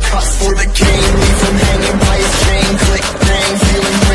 cuts for the game, leave him hanging by his chain. Click bang, feeling